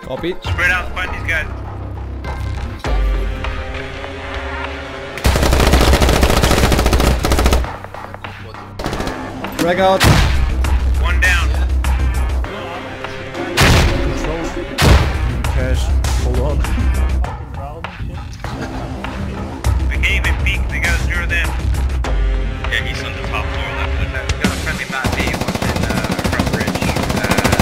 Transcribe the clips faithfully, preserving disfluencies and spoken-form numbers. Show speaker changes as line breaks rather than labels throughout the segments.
Copy.
Spread out, find these guys.
Drag out.
One down.
Cash. Hold on.
We can't even peek, they gotta zero them. Yeah, he's on the top floor left of that. We got a friendly map B watching uh, front bridge. Uh,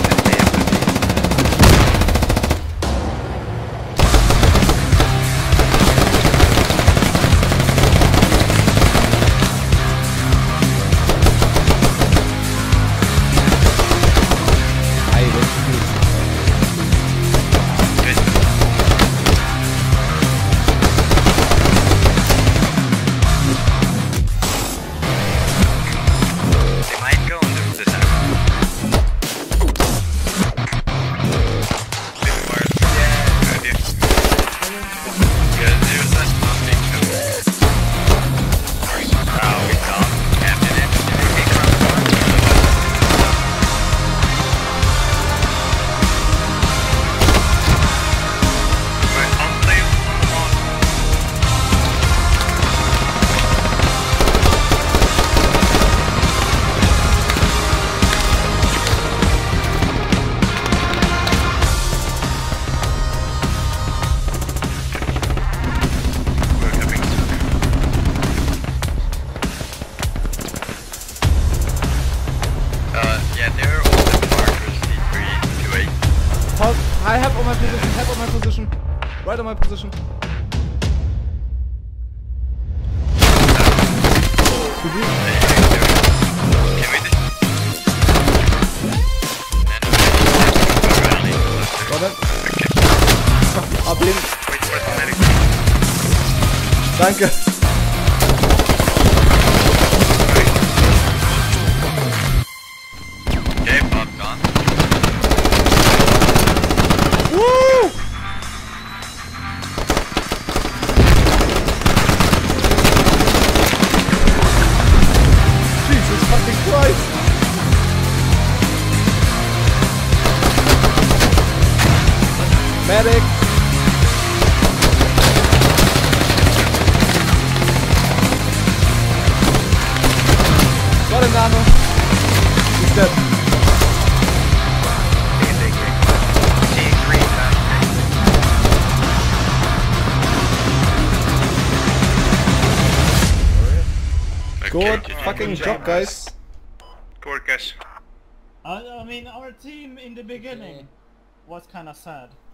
I have on my position, have on my position. Right on my position. Got it. Ablehnen. Danke.
Okay, Bob gone.
Woo! Jesus fucking Christ! Medic! Got him, Nano. He's dead. Good fucking job, guys.
Good, guys.
I, I mean, our team in the beginning was kind of sad.